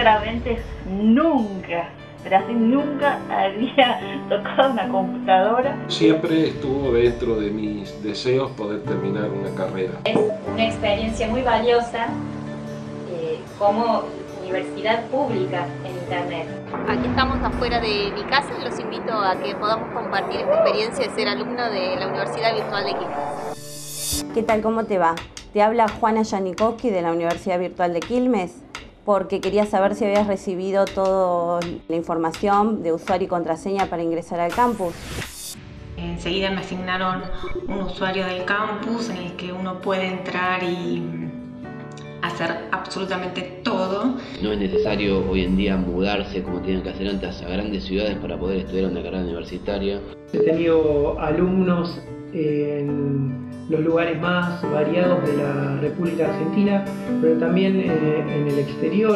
sinceramente nunca, pero así nunca había tocado una computadora. Siempre estuvo dentro de mis deseos poder terminar una carrera. Es una experiencia muy valiosa como universidad pública en Internet. Aquí estamos afuera de mi casa y los invito a que podamos compartir esta experiencia de ser alumno de la Universidad Virtual de Quilmes. ¿Qué tal? ¿Cómo te va? Te habla Juana Janikowski de la Universidad Virtual de Quilmes, porque quería saber si habías recibido toda la información de usuario y contraseña para ingresar al campus. Enseguida me asignaron un usuario del campus en el que uno puede entrar y hacer absolutamente todo. No es necesario hoy en día mudarse como tenían que hacer antes a grandes ciudades para poder estudiar una carrera universitaria. He tenido alumnos en los lugares más variados de la República Argentina, pero también en el exterior.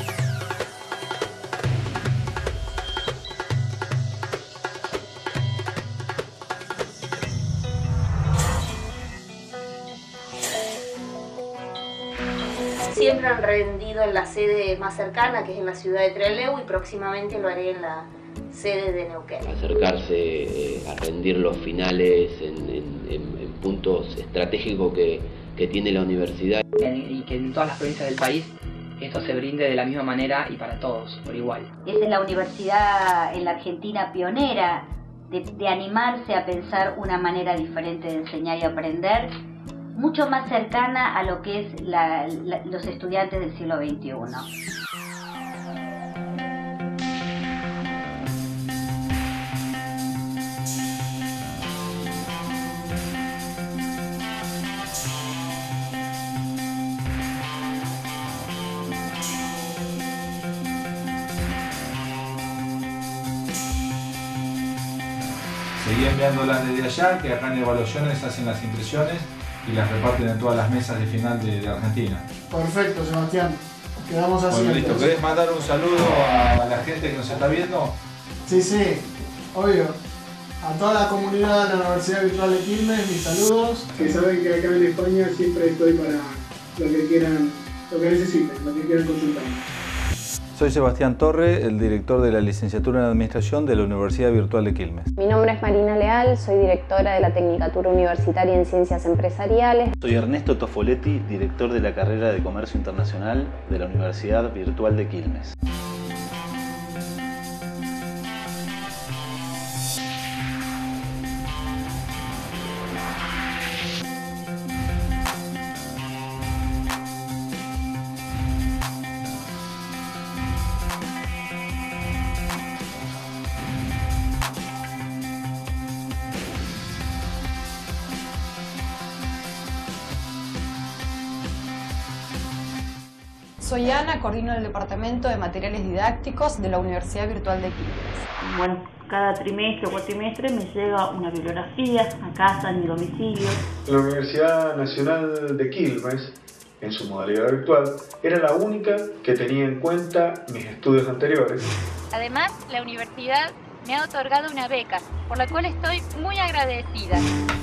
Siempre han rendido en la sede más cercana, que es en la ciudad de Trelew, y próximamente lo haré en la sede de Neuquén. Acercarse a rendir los finales en puntos estratégicos que tiene la universidad. Y que en todas las provincias del país esto se brinde de la misma manera y para todos, por igual. Esa es la universidad en la Argentina pionera de animarse a pensar una manera diferente de enseñar y aprender, mucho más cercana a lo que es los estudiantes del siglo XXI. Seguí enviándolas desde allá, que acá en Evaluaciones hacen las impresiones y las reparten en todas las mesas de final de Argentina. Perfecto, Sebastián. Quedamos así. Bueno, listo. ¿Querés mandar un saludo a la gente que nos está viendo? Sí, obvio. A toda la comunidad de la Universidad Virtual de Quilmes, mis saludos. Que saben que acá en España siempre estoy para lo que quieran, lo que necesiten, lo que quieran consultar. Soy Sebastián Torre, el director de la Licenciatura en Administración de la Universidad Virtual de Quilmes. Mi nombre es Marina Leal, soy directora de la Tecnicatura Universitaria en Ciencias Empresariales. Soy Ernesto Tofoletti, director de la carrera de Comercio Internacional de la Universidad Virtual de Quilmes. Soy Ana, coordino el Departamento de Materiales Didácticos de la Universidad Virtual de Quilmes. Bueno, cada trimestre o cuatrimestre me llega una bibliografía a casa, en mi domicilio. La Universidad Nacional de Quilmes, en su modalidad virtual, era la única que tenía en cuenta mis estudios anteriores. Además, la universidad me ha otorgado una beca, por la cual estoy muy agradecida.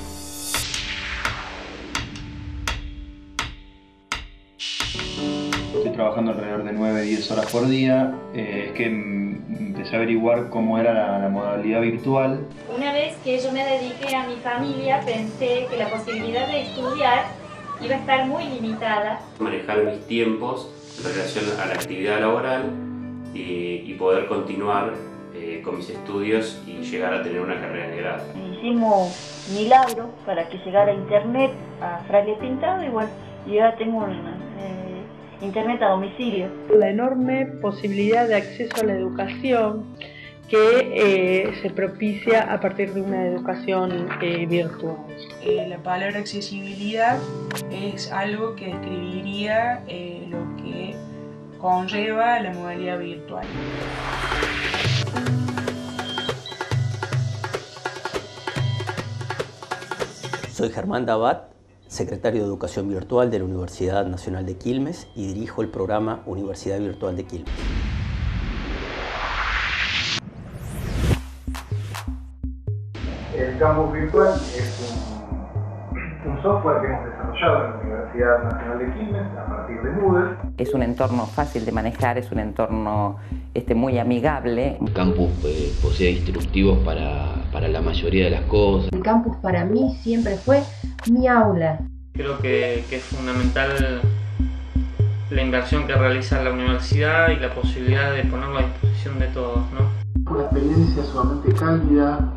Estoy trabajando alrededor de 9-10 horas por día. Es que empecé a averiguar cómo era la modalidad virtual. Una vez que yo me dediqué a mi familia, pensé que la posibilidad de estudiar iba a estar muy limitada. Manejar mis tiempos en relación a la actividad laboral y poder continuar con mis estudios y llegar a tener una carrera de grado. Hicimos milagros para que llegara internet a Fraile Pintado y bueno, yo ya tengo internet a domicilio. La enorme posibilidad de acceso a la educación que se propicia a partir de una educación virtual. La palabra accesibilidad es algo que describiría lo que conlleva la modalidad virtual. Soy Germán Dabat, secretario de Educación Virtual de la Universidad Nacional de Quilmes y dirijo el programa Universidad Virtual de Quilmes. El campus virtual es un software que hemos desarrollado desarrollado en la Universidad Nacional de Quilmes a partir de Moodle. Es un entorno fácil de manejar, es un entorno muy amigable. El campus posee instructivos para la mayoría de las cosas. El campus para mí siempre fue mi aula. Creo que es fundamental la inversión que realiza la universidad y la posibilidad de ponerlo a disposición de todos, ¿no? Una experiencia sumamente cálida,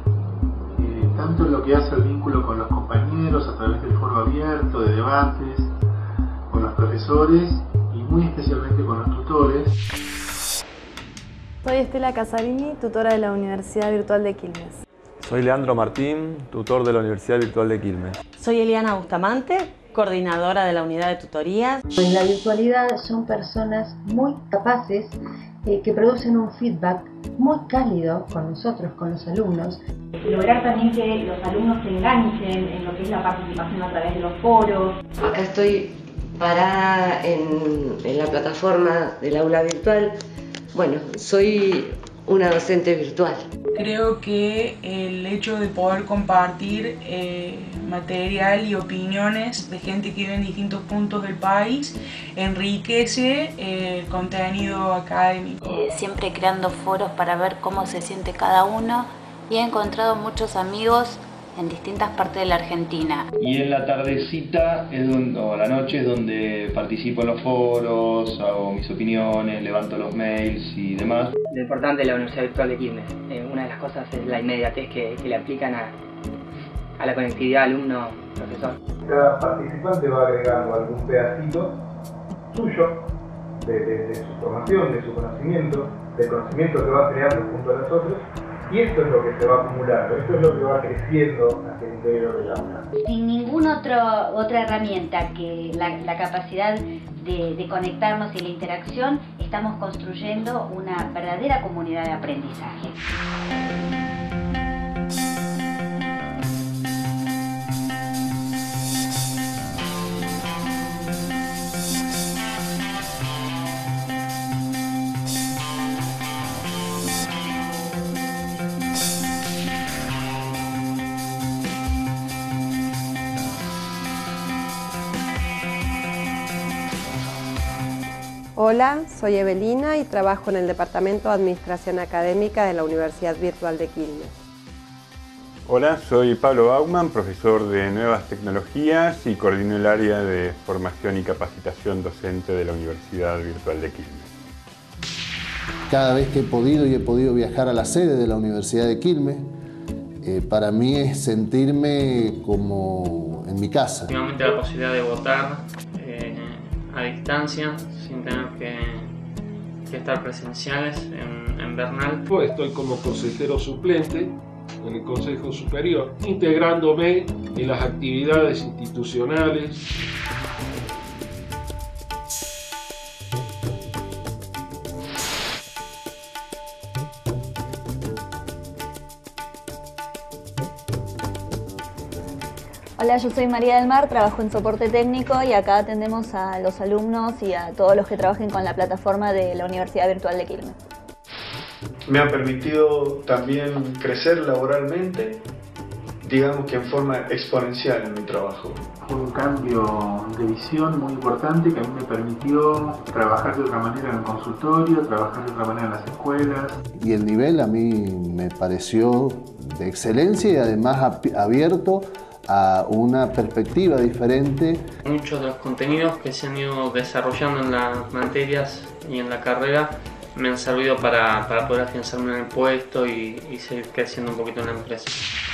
tanto en lo que hace al vínculo con los compañeros a través del foro abierto, de debates, con los profesores y muy especialmente con los tutores. Soy Estela Casarini, tutora de la Universidad Virtual de Quilmes. Soy Leandro Martín, tutor de la Universidad Virtual de Quilmes. Soy Eliana Bustamante, coordinadora de la unidad de tutorías. En la virtualidad son personas muy capaces que producen un feedback muy cálido con nosotros, con los alumnos. Lograr también que los alumnos se enganchen en lo que es la participación a través de los foros. Acá estoy parada en la plataforma del aula virtual. Bueno, soy una docente virtual. Creo que el hecho de poder compartir material y opiniones de gente que vive en distintos puntos del país enriquece el contenido académico. Siempre creando foros para ver cómo se siente cada uno y he encontrado muchos amigos en distintas partes de la Argentina. Y en la tardecita o la noche es donde participo en los foros, hago mis opiniones, levanto los mails y demás. Lo importante de la Universidad Virtual de Quilmes, una de las cosas es la inmediatez que le aplican a la conectividad alumno-profesor. Cada participante va agregando algún pedacito suyo de su formación, de su conocimiento, del conocimiento que va creando junto a nosotros. Y esto es lo que se va acumulando, esto es lo que va creciendo hacia el interior del aula. Sin ninguna otra herramienta que la capacidad de conectarnos y la interacción, estamos construyendo una verdadera comunidad de aprendizaje. Hola, soy Evelina y trabajo en el Departamento de Administración Académica de la Universidad Virtual de Quilmes. Hola, soy Pablo Baumann, profesor de Nuevas Tecnologías y coordino el área de Formación y Capacitación Docente de la Universidad Virtual de Quilmes. Cada vez que he podido viajar a la sede de la Universidad de Quilmes, para mí es sentirme como en mi casa. Últimamente la posibilidad de votar a distancia, sin tener que estar presenciales en Bernal. Estoy como consejero suplente en el Consejo Superior, integrándome en las actividades institucionales. Hola, yo soy María del Mar, trabajo en soporte técnico y acá atendemos a los alumnos y a todos los que trabajen con la plataforma de la Universidad Virtual de Quilmes. Me ha permitido también crecer laboralmente, digamos que en forma exponencial en mi trabajo. Fue un cambio de visión muy importante que a mí me permitió trabajar de otra manera en el consultorio, trabajar de otra manera en las escuelas. Y el nivel a mí me pareció de excelencia y además abierto a una perspectiva diferente. Muchos de los contenidos que se han ido desarrollando en las materias y en la carrera me han servido para poder afianzarme en el puesto y seguir creciendo un poquito en la empresa.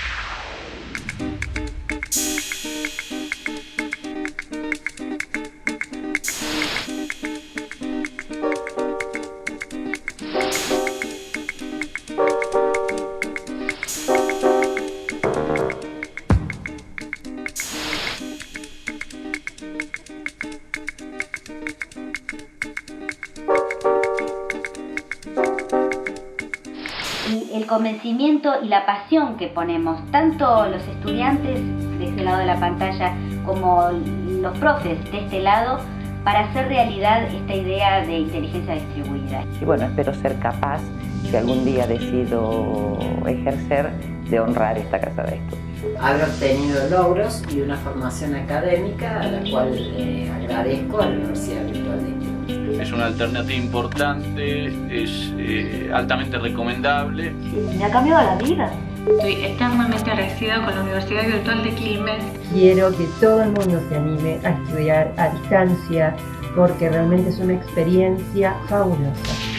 El convencimiento y la pasión que ponemos, tanto los estudiantes de este lado de la pantalla como los profes de este lado, para hacer realidad esta idea de inteligencia distribuida. Y bueno, espero ser capaz si algún día decido ejercer, de honrar esta casa de estudios. Haber obtenido logros y una formación académica a la cual agradezco a la Universidad Virtual de Quilmes. Es una alternativa importante, es altamente recomendable. Me ha cambiado la vida. Estoy eternamente agradecida con la Universidad Virtual de Quilmes. Quiero que todo el mundo se anime a estudiar a distancia porque realmente es una experiencia fabulosa.